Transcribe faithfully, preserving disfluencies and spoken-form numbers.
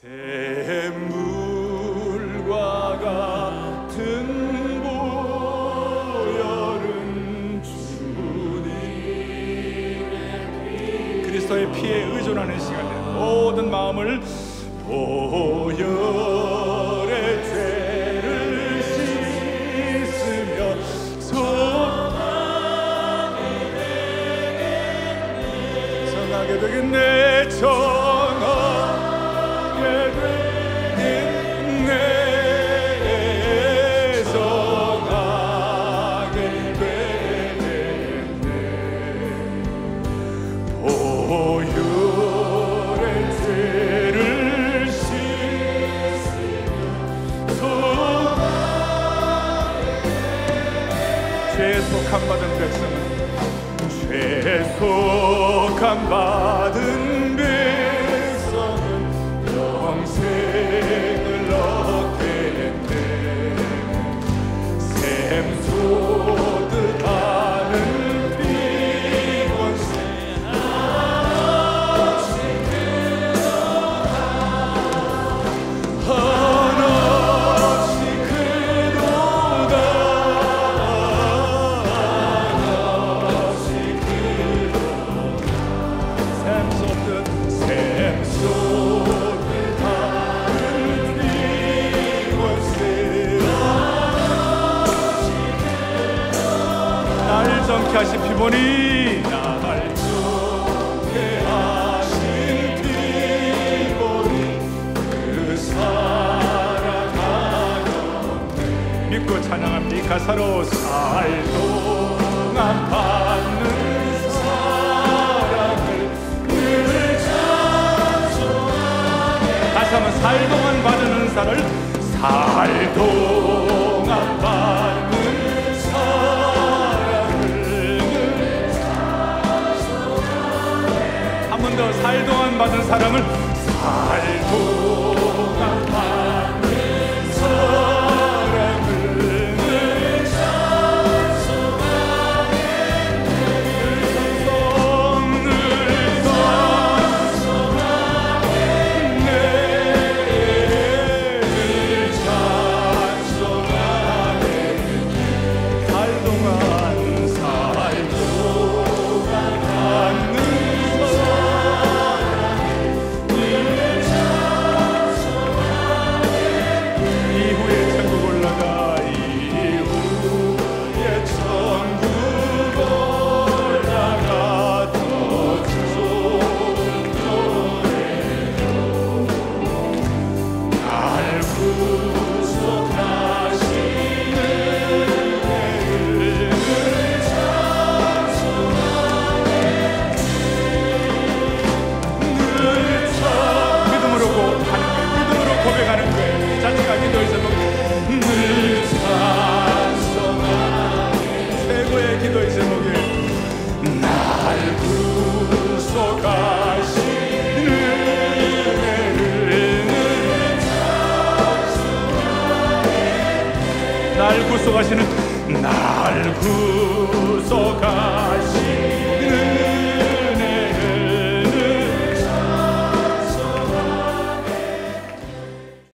샘물과 같은 보혈은 주님의 그리스도의 피에 의존하는 시간에 모든 마음을 보혈의 죄를 씻으며 성하게 되겠네. 정하게 되겠네. 정하게 되겠네. 보혈의 죄를 씻으며 죄에 속함 받은 백성은 죄에 속함 받은 백성은 영생을 얻겠네. 샘솟듯 하는 피원세 하나씩 하나씩 그도가 정케 하신 피보니 날 정케 하신 피보니 그 사랑하였네. 믿고 찬양합니다. 가사로 살 동안 받는 사랑을 늘 찬송하네. 다시 한번 살 동안 받는 사랑을 살 동안 받는 더 살 동안 받은 사랑을 살 동안 받는 사랑을 늘 찬송하네. 늘 찬송하네. 늘 찬송하네. 살 동안 살 동안 받는 날 구속하시는 날 구속하시는